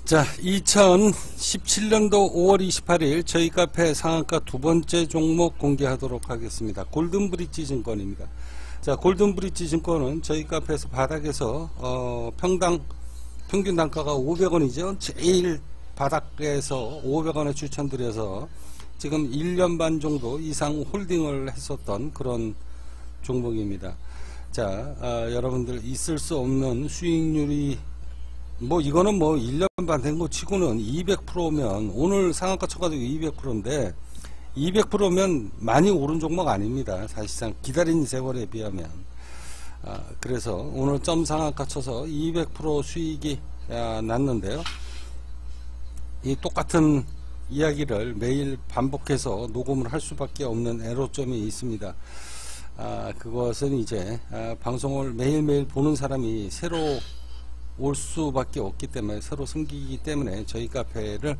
자, 2017년도 5월 28일 저희 카페 상한가 두 번째 종목 공개하도록 하겠습니다. 골든브릿지 증권입니다. 자, 골든브릿지 증권은 저희 카페에서 바닥에서 평균 단가가 500원이죠. 제일 바닥에서 500원에 추천드려서 지금 1년 반 정도 이상 홀딩을 했었던 그런 종목입니다. 자, 여러분들 있을 수 없는 수익률이 이거는 1년 반 된 거 치고는 200%면 오늘 상한가 쳐가지고 200%인데 200%면 많이 오른 종목 아닙니다. 사실상 기다린 세월에 비하면. 그래서 오늘 점 상한가 쳐서 200% 수익이 났는데요. 이 똑같은 이야기를 매일 반복해서 녹음을 할 수밖에 없는 애로점이 있습니다. 그것은 이제 방송을 매일매일 보는 사람이 새로 올 수밖에 없기 때문에, 새로 생기기 때문에 저희 카페를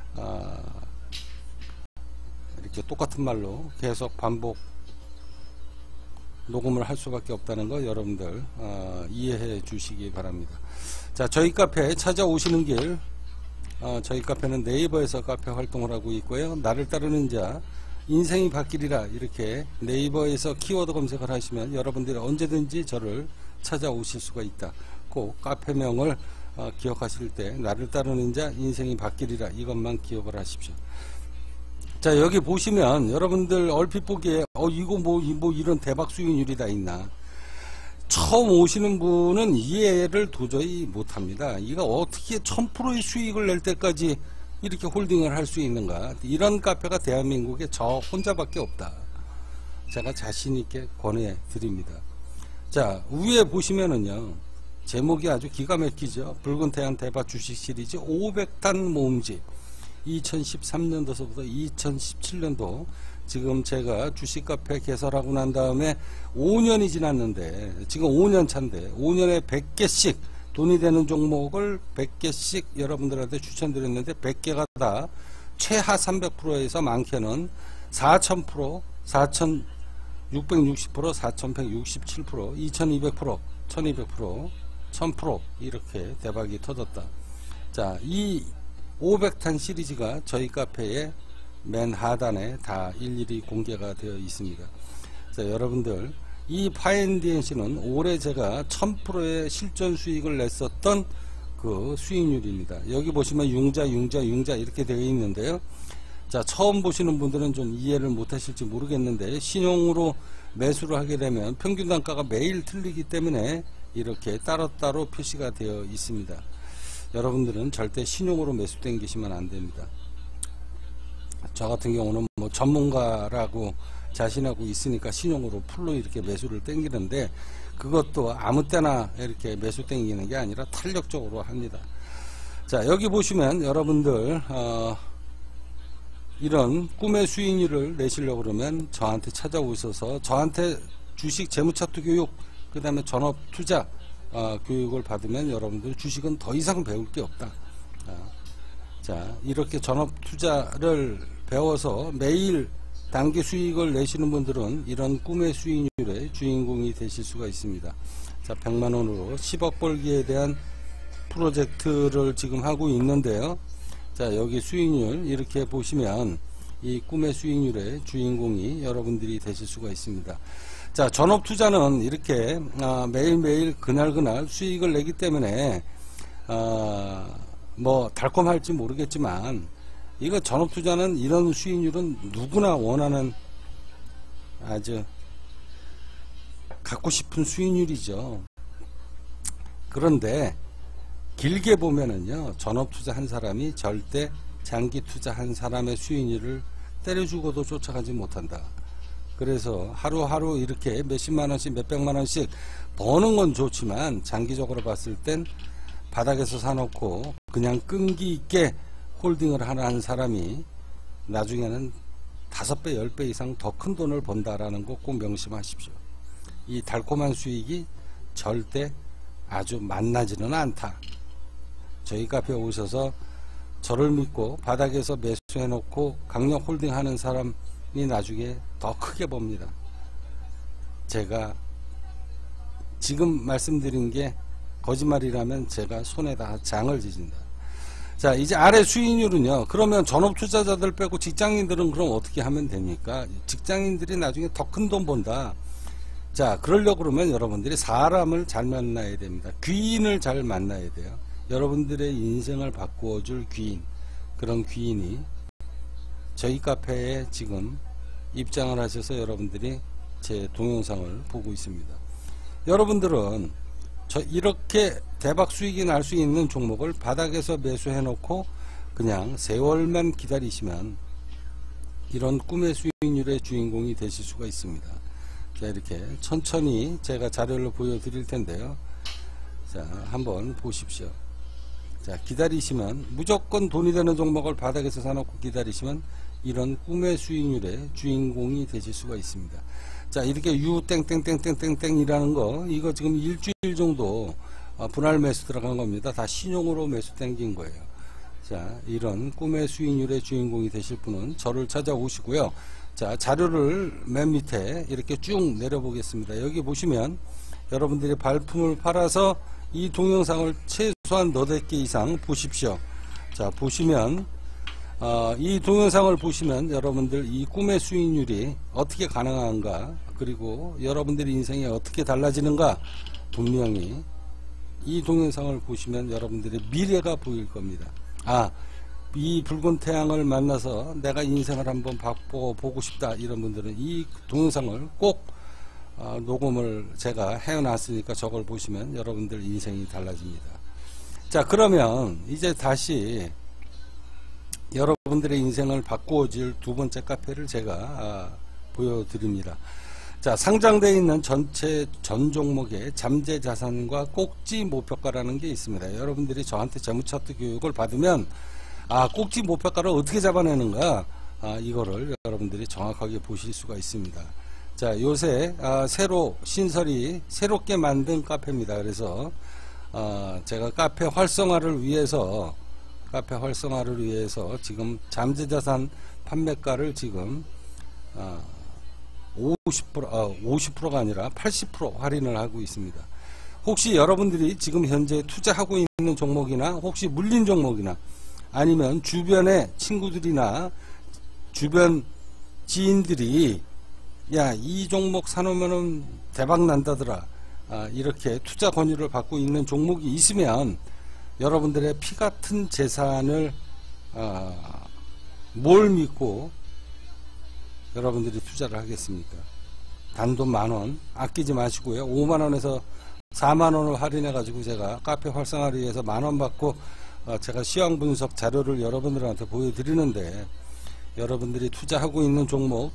이렇게 똑같은 말로 계속 반복 녹음을 할 수밖에 없다는 거 여러분들 이해해 주시기 바랍니다. 자, 저희 카페에 찾아오시는 길, 저희 카페는 네이버에서 카페 활동을 하고 있고요. 나를 따르는 자 인생이 바뀌리라, 이렇게 네이버에서 키워드 검색을 하시면 여러분들이 언제든지 저를 찾아오실 수가 있다. 꼭 카페명을 기억하실 때 나를 따르는 자 인생이 바뀌리라, 이것만 기억을 하십시오. 자, 여기 보시면 여러분들 얼핏 보기에 이거 이런 대박 수익률이 다 있나, 처음 오시는 분은 이해를 도저히 못합니다. 이거 어떻게 1000%의 수익을 낼 때까지 이렇게 홀딩을 할 수 있는가. 이런 카페가 대한민국에 저 혼자밖에 없다, 제가 자신있게 권해 드립니다. 자, 위에 보시면은요, 제목이 아주 기가 막히죠. 붉은 태양 대박 주식 시리즈 500단 모음집, 2013년도서부터 2017년도, 지금 제가 주식 카페 개설하고 난 다음에 5년이 지났는데, 지금 5년 차인데 5년에 100개씩 돈이 되는 종목을 100개씩 여러분들한테 추천드렸는데 100개가 다 최하 300%에서 많게는 4000%, 4660%, 4167%, 2200%, 1200%, 1000% 이렇게 대박이 터졌다. 자, 이 500탄 시리즈가 저희 카페에 맨 하단에 다 일일이 공개가 되어 있습니다. 자, 여러분들, 이 파인디엔시는 올해 제가 1000%의 실전 수익을 냈었던 그 수익률입니다. 여기 보시면 융자 이렇게 되어 있는데요. 자, 처음 보시는 분들은 좀 이해를 못하실지 모르겠는데, 신용으로 매수를 하게 되면 평균 단가가 매일 틀리기 때문에 이렇게 따로따로 표시가 되어 있습니다. 여러분들은 절대 신용으로 매수 땡기시면 안 됩니다. 저 같은 경우는 전문가라고 자신하고 있으니까 신용으로 풀로 이렇게 매수를 땡기는데, 그것도 아무 때나 이렇게 매수 땡기는 게 아니라 탄력적으로 합니다. 자, 여기 보시면 여러분들 이런 꿈의 수익률을 내시려고 그러면 저한테 찾아오셔서 저한테 주식 재무차트 교육, 그 다음에 전업투자 교육을 받으면 여러분들 주식은 더 이상 배울 게 없다. 자, 이렇게 전업투자를 배워서 매일 단기 수익을 내시는 분들은 이런 꿈의 수익률의 주인공이 되실 수가 있습니다. 자, 100만원으로 10억 벌기에 대한 프로젝트를 지금 하고 있는데요. 자, 여기 수익률 이렇게 보시면 이 꿈의 수익률의 주인공이 여러분들이 되실 수가 있습니다. 자, 전업투자는 이렇게 매일매일 그날 수익을 내기 때문에 달콤할지 모르겠지만, 이거 전업투자는 이런 수익률은 누구나 원하는, 아주 갖고 싶은 수익률이죠. 그런데 길게 보면은요, 전업투자 한 사람이 절대 장기투자 한 사람의 수익률을 때려주고도 쫓아가지 못한다. 그래서 하루하루 이렇게 몇십만원씩 몇백만원씩 버는 건 좋지만, 장기적으로 봤을 땐 바닥에서 사놓고 그냥 끈기 있게 홀딩을 하는 사람이 나중에는 5배 10배 이상 더 큰 돈을 번다라는 거 꼭 명심하십시오. 이 달콤한 수익이 절대 아주 만나지는 않다. 저희 카페에 오셔서 저를 믿고 바닥에서 매수해 놓고 강력 홀딩 하는 사람이 나중에 더 크게 봅니다. 제가 지금 말씀드린 게 거짓말이라면 제가 손에다 장을 지진다. 자, 이제 아래 수익률은요. 그러면 전업 투자자들 빼고 직장인들은 그럼 어떻게 하면 됩니까? 직장인들이 나중에 더 큰 돈 번다. 자, 그러려고 그러면 여러분들이 사람을 잘 만나야 됩니다. 귀인을 잘 만나야 돼요. 여러분들의 인생을 바꾸어줄 귀인. 그런 귀인이 저희 카페에 지금 입장을 하셔서 여러분들이 제 동영상을 보고 있습니다. 여러분들은 이렇게 대박 수익이 날 수 있는 종목을 바닥에서 매수해 놓고 그냥 세월만 기다리시면 이런 꿈의 수익률의 주인공이 되실 수가 있습니다. 자, 이렇게 천천히 제가 자료를 보여드릴 텐데요. 자, 한번 보십시오. 자, 기다리시면 무조건 돈이 되는 종목을 바닥에서 사놓고 기다리시면 이런 꿈의 수익률의 주인공이 되실 수가 있습니다. 자, 이렇게 땡땡땡땡땡땡이라는 거, 이거 지금 일주일 정도 분할 매수 들어간 겁니다. 다 신용으로 매수 땡긴 거예요. 자, 이런 꿈의 수익률의 주인공이 되실 분은 저를 찾아오시고요. 자, 자료를 맨 밑에 이렇게 쭉 내려보겠습니다. 여기 보시면 여러분들이 발품을 팔아서 이 동영상을 최소한 너댓 개 이상 보십시오. 자, 보시면 이 동영상을 보시면 여러분들 이 꿈의 수익률이 어떻게 가능한가, 그리고 여러분들의 인생이 어떻게 달라지는가, 분명히 이 동영상을 보시면 여러분들의 미래가 보일 겁니다. 이 붉은 태양을 만나서 내가 인생을 한번 바꿔보고 싶다, 이런 분들은 이 동영상을 꼭 녹음을 제가 해놨으니까 저걸 보시면 여러분들 인생이 달라집니다. 자, 그러면 이제 다시 여러분들의 인생을 바꾸어질 두 번째 카페를 제가 보여드립니다. 자, 상장되어 있는 전체 전 종목의 잠재 자산과 꼭지 목표가라는 게 있습니다. 여러분들이 저한테 재무차트 교육을 받으면 꼭지 목표가를 어떻게 잡아내는가, 이거를 여러분들이 정확하게 보실 수가 있습니다. 자, 요새 새로 신설이 새롭게 만든 카페입니다. 그래서 제가 카페 활성화를 위해서 지금 잠재자산 판매가를 지금 50%가 아니라 80% 할인을 하고 있습니다. 혹시 여러분들이 지금 현재 투자하고 있는 종목이나 혹시 물린 종목이나 아니면 주변의 친구들이나 주변 지인들이 야, 이 종목 사놓으면은 대박 난다더라, 이렇게 투자 권유를 받고 있는 종목이 있으면 여러분들의 피 같은 재산을 뭘 믿고 여러분들이 투자를 하겠습니까? 단돈 만원 아끼지 마시고요. 5만원에서 4만원을 할인해 가지고 제가 카페 활성화를 위해서 만원 받고 제가 시황 분석 자료를 여러분들한테 보여드리는데, 여러분들이 투자하고 있는 종목,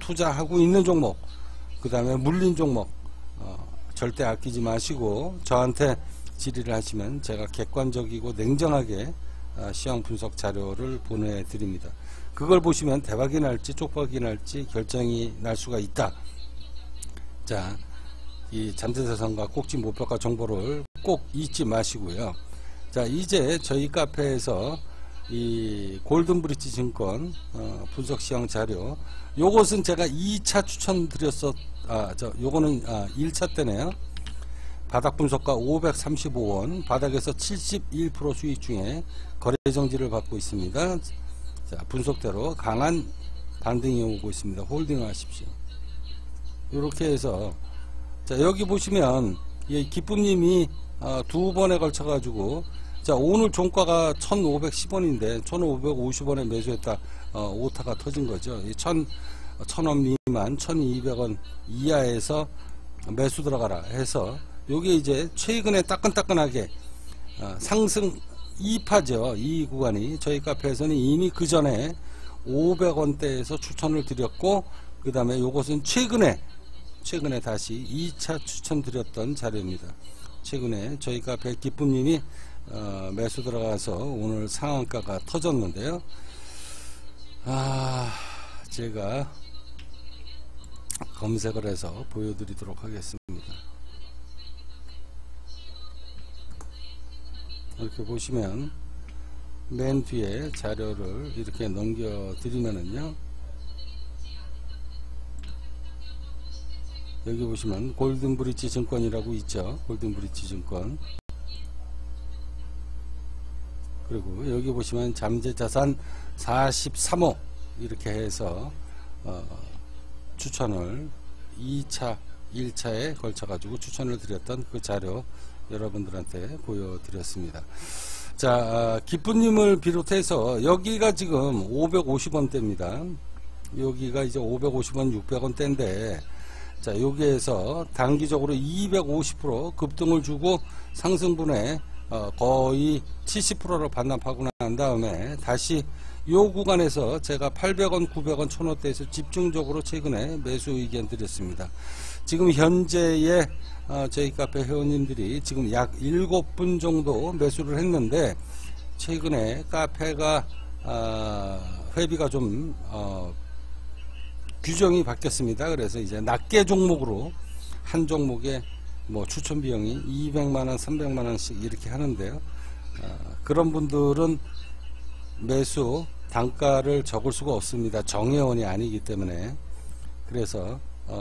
그 다음에 물린 종목 절대 아끼지 마시고 저한테 질의를 하시면 제가 객관적이고 냉정하게 시황 분석 자료를 보내드립니다. 그걸 보시면 대박이 날지 쪽박이 날지 결정이 날 수가 있다. 자, 이 잠재자산과 꼭지 목표가 정보를 꼭 잊지 마시고요. 자, 이제 저희 카페에서 이 골든브릿지 증권 분석 시황 자료, 요것은 제가 2차 추천드렸었, 요거는 1차 때네요. 바닥 분석가 535원, 바닥에서 71% 수익 중에 거래 정지를 받고 있습니다. 자, 분석대로 강한 반등이 오고 있습니다. 홀딩 하십시오. 이렇게 해서, 자, 여기 보시면 이 기쁨님이 두 번에 걸쳐 가지고, 자, 오늘 종가가 1510원인데 1550원에 매수했다, 오타가 터진 거죠. 1000원 미만 1200원 이하에서 매수 들어가라 해서 요게 이제 최근에 따끈따끈하게 상승 2파죠. 이 구간이 저희 카페에서는 이미 그 전에 500원대에서 추천을 드렸고, 그 다음에 요것은 최근에 다시 2차 추천드렸던 자료입니다. 최근에 저희 카페 기쁨님이 매수 들어가서 오늘 상한가가 터졌는데요. 제가 검색을 해서 보여드리도록 하겠습니다. 이렇게 보시면 맨 뒤에 자료를 이렇게 넘겨 드리면은요, 여기 보시면 골든브릿지 증권이라고 있죠. 골든브릿지 증권. 그리고 여기 보시면 잠재자산 43호 이렇게 해서 추천을 2차 1차에 걸쳐 가지고 추천을 드렸던 그 자료 여러분들한테 보여드렸습니다. 자, 기쁘님을 비롯해서 여기가 지금 550원대입니다. 여기가 이제 550원 600원대인데, 자, 여기에서 단기적으로 250% 급등을 주고 상승분에 거의 70%를 반납하고 난 다음에 다시 요 구간에서 제가 800원, 900원, 1000원대에서 집중적으로 최근에 매수 의견 드렸습니다. 지금 현재의 저희 카페 회원님들이 지금 약 7분 정도 매수를 했는데, 최근에 카페가 회비가 좀 규정이 바뀌었습니다. 그래서 이제 낱개 종목으로 한 종목에 뭐 추천 비용이 200만원, 300만원씩 이렇게 하는데요. 그런 분들은 매수 단가를 적을 수가 없습니다. 정회원이 아니기 때문에. 그래서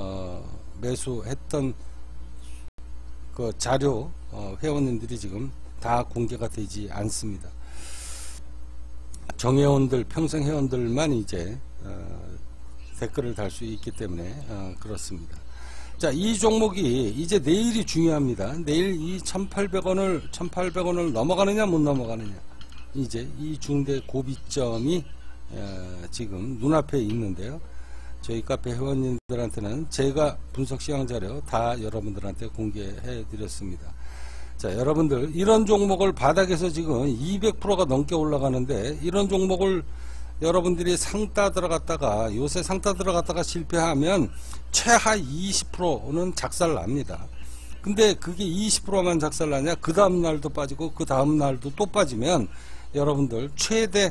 매수했던 그 자료 회원님들이 지금 다 공개가 되지 않습니다. 정회원들, 평생 회원들만 이제 댓글을 달 수 있기 때문에 그렇습니다. 자, 이 종목이 이제 내일이 중요합니다. 내일 이 1800원을 넘어가느냐 못 넘어가느냐, 이제 이 중대 고비점이 지금 눈앞에 있는데요. 저희 카페 회원님들한테는 제가 분석 시황 자료 다 여러분들한테 공개해 드렸습니다. 자, 여러분들 이런 종목을 바닥에서 지금 200%가 넘게 올라가는데, 이런 종목을 여러분들이 상따 들어갔다가, 요새 상따 들어갔다가 실패하면 최하 20%는 작살납니다. 근데 그게 20%만 작살나냐, 그 다음 날도 빠지고 그 다음 날도 또 빠지면 여러분들 최대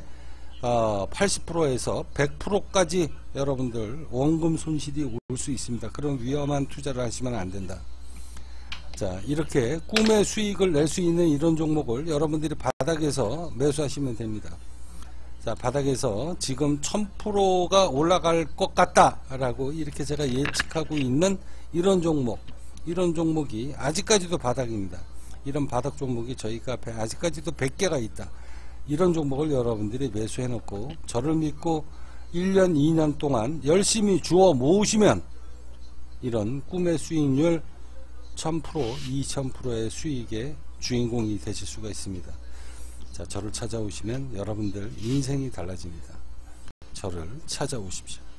80%에서 100%까지 여러분들 원금 손실이 올 수 있습니다. 그런 위험한 투자를 하시면 안 된다. 자, 이렇게 꿈의 수익을 낼 수 있는 이런 종목을 여러분들이 바닥에서 매수하시면 됩니다. 자, 바닥에서 지금 1000%가 올라갈 것 같다라고 이렇게 제가 예측하고 있는 이런 종목, 이런 종목이 아직까지도 바닥입니다. 이런 바닥 종목이 저희 카페에 아직까지도 100개가 있다. 이런 종목을 여러분들이 매수해 놓고 저를 믿고 1년 2년 동안 열심히 주워 모으시면 이런 꿈의 수익률 1000%, 2000%의 수익의 주인공이 되실 수가 있습니다. 자, 저를 찾아오시면 여러분들 인생이 달라집니다. 저를 찾아오십시오.